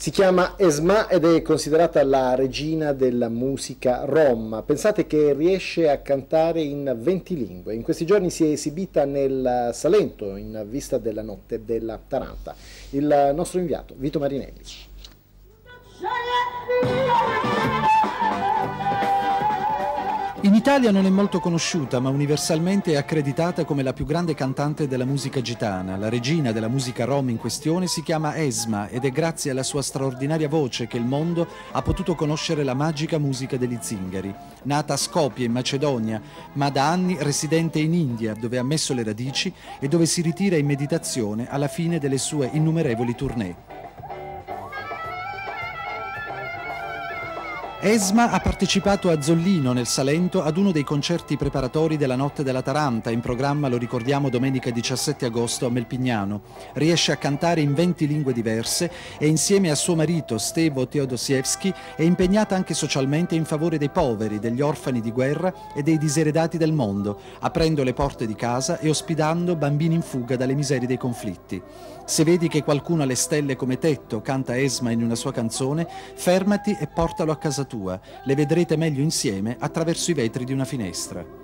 Si chiama Esma ed è considerata la regina della musica rom. Pensate che riesce a cantare in 20 lingue. In questi giorni si è esibita nel Salento in vista della notte della Taranta. Il nostro inviato, Vito Marinelli. In Italia non è molto conosciuta, ma universalmente è accreditata come la più grande cantante della musica gitana. La regina della musica rom in questione si chiama Esma ed è grazie alla sua straordinaria voce che il mondo ha potuto conoscere la magica musica degli zingari. Nata a Skopje, in Macedonia, ma da anni residente in India, dove ha messo le radici e dove si ritira in meditazione alla fine delle sue innumerevoli tournée. Esma ha partecipato a Zollino, nel Salento, ad uno dei concerti preparatori della Notte della Taranta, in programma, lo ricordiamo, domenica 17 agosto a Melpignano. Riesce a cantare in 20 lingue diverse e insieme a suo marito Stevo Teodosiewski è impegnata anche socialmente in favore dei poveri, degli orfani di guerra e dei diseredati del mondo, aprendo le porte di casa e ospitando bambini in fuga dalle miserie dei conflitti. Se vedi che qualcuno ha le stelle come tetto, canta Esma in una sua canzone, fermati e portalo a casa tua. Le vedrete meglio insieme attraverso i vetri di una finestra.